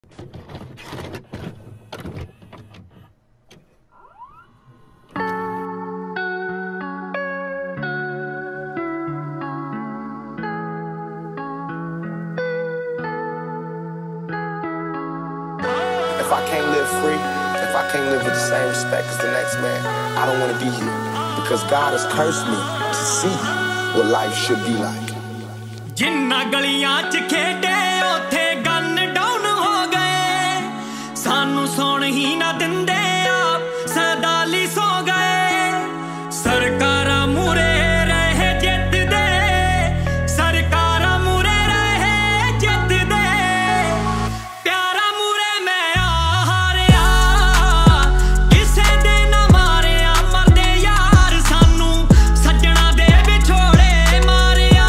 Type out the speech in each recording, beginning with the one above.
If I can't live free, if I can't live with the same respect as the next man, I don't want to be here. Because God has cursed me to see what life should be like. जिन्ना गलियां च खेडे ओथे gun down हो गए, सानू सौण ही ना दिंदे आप सदाली सो गए। सरकारां मूरे रहे जित दे, सरकारां मूरे रहे जित दे, प्यारा मूरे मैं हारिया, किसे दे ना मारिया मरदे यार सानू सज्जणा दे विछोड़े मारिया।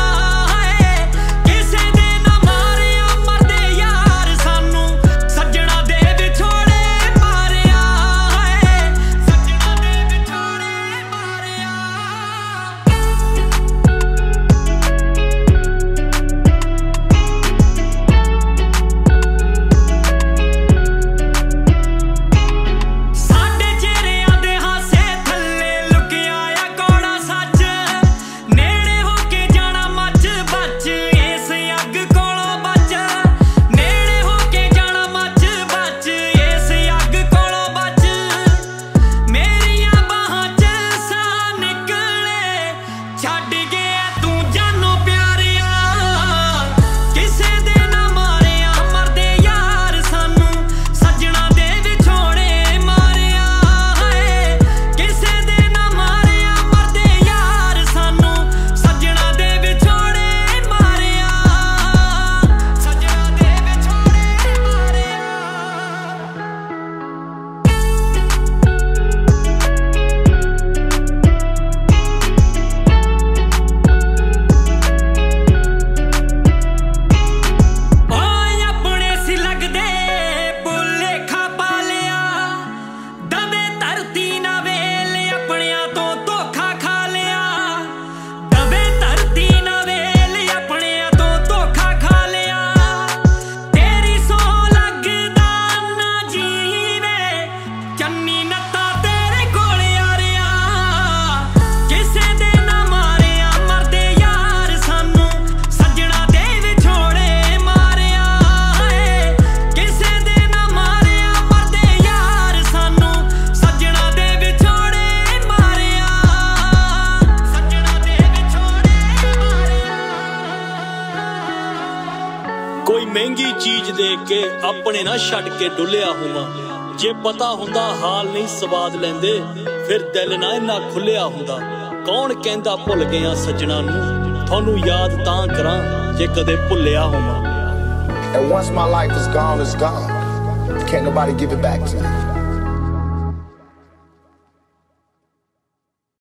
कोई महंगी चीज दे के अपने ना छड़ के डुलिया होवां, जे पता हुंदा हाल नहीं स्वाद लैंदे फिर दिल ना इन्ना खुलिया हुंदा। कौन कहंदा भुल गया सजना नूं, थानू याद तां करां जे कदे भुलिया होवां। And once my life is gone, it's gone. Can't nobody give it back to me.